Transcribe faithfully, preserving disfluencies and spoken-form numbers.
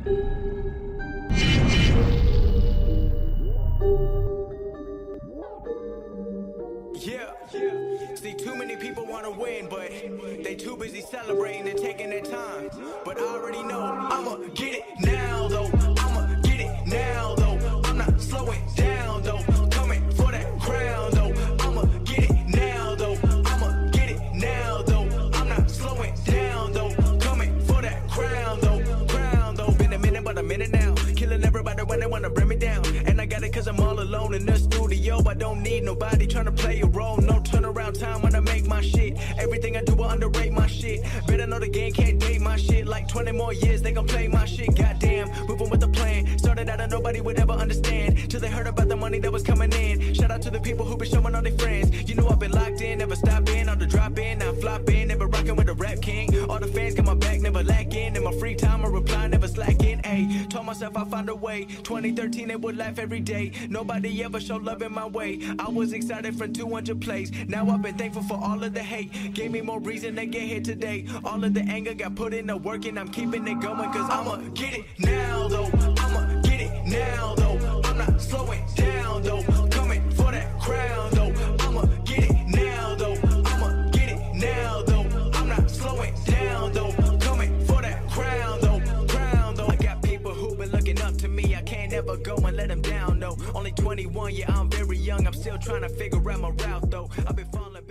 Yeah, yeah. See, too many people wanna win, but they too busy celebrating and taking their time. But I already know I'ma get it now, though. I'ma get it now, though. I'm not slowing down, though. Coming for that crown, though. I'ma get it now, though. I'ma get it now, though. I'm not slowing down, though. Coming for that crown, though. Crown, though. Been a minute, but a minute now. Killing everybody when they wanna bring me down. And I got it cause I'm all alone in the studio. I don't need nobody trying to play a role. No turnaround time when I make my shit. Everything I do will underrate my shit. Better know the game can't date my shit. Like twenty more years they gon' play my shit. Goddamn, moving with a plan. Started out and nobody would ever understand till they heard about the money that was coming in. Shout out to the people who been showing all their friends. You know I've been locked in, never stopping. On the drop in, now flopping. Never rocking with the rap king. All the fans got my back, never lacking. In my free time I reply, never slacking. Ayy, told myself I'd find a way. twenty thirteen they would laugh every day. Nobody ever showed love in my way. I was excited from two hundred plays. Now I've been thankful for all of the hate. Gave me more reason to get here today. All of the anger got put in the work and I'm keeping it going. Cause I'ma get it now though. I'ma get it now though. I'm not slowing down though. Coming for that crown though. I'ma get it now though. I'ma get it now though. I'm not slowing down though. Coming for that crown though. Crown though. I got people who been looking up to me. I can't ever go and let them down though. Only twenty-one, yeah, I'm very young. I'm still trying to figure out my route though. I've been falling